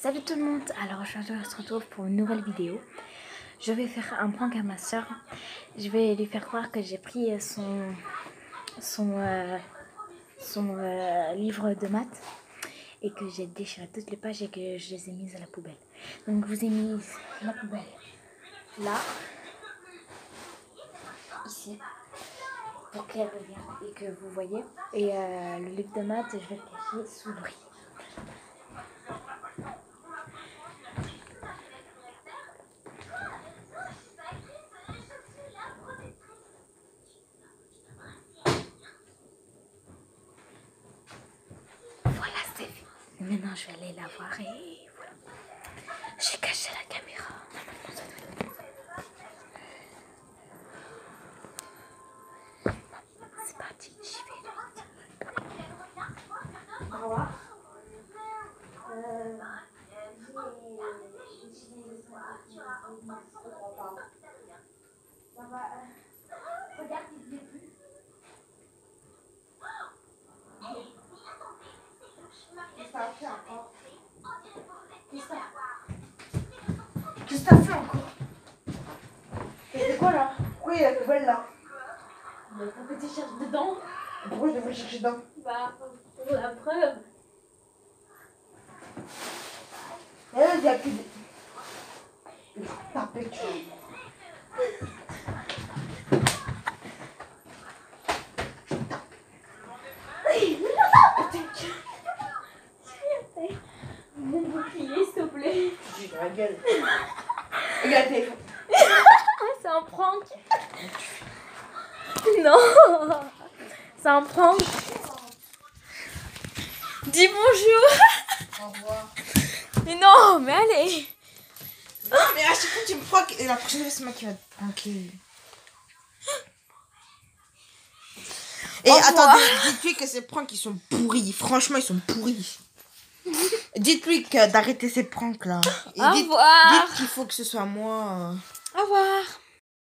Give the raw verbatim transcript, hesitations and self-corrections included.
Salut tout le monde, alors aujourd'hui on se retrouve pour une nouvelle vidéo. Je vais faire un prank à ma soeur. Je vais lui faire croire que j'ai pris son, son, euh, son euh, livre de maths et que j'ai déchiré toutes les pages et que je les ai mises à la poubelle. Donc je vous ai mis la poubelle là, ici, pour qu'elle revienne et que vous voyez. Et euh, le livre de maths, je vais le cacher sous le riz. Voilà, c'est fait. Maintenant, je vais aller la voir et voilà. J'ai caché la caméra. Normalement, ça doit être bon. C'est parti, j'y vais. Au revoir. Euh, Ça va. Regarde, il n'y est plus. Qu'est-ce que t'as fait encore? Qu'est-ce que t'as Qu'est-ce que t'as fait encore? C'est quoi là? Pourquoi il y a la poubelle là? Mais pourquoi tu cherches dedans? Pourquoi je devrais chercher dedans? Bah, pour la preuve. Et là, il n'y a plus de... Il faut taper, tu vois. Mon bouclier, s'il te plaît. J'ai la gueule. Regarde le téléphone. C'est un prank. Non. C'est un prank. Dis bonjour. Au revoir. Mais non, mais allez. Non, mais à chaque fois tu me pranks et la prochaine fois c'est moi qui va te pranker. Et attendez, dites-lui que ces pranks ils sont pourris. Franchement, ils sont pourris. Dites-lui que d'arrêter ces pranks là. Et Au dites, revoir. dites qu'il faut que ce soit moi. Au revoir.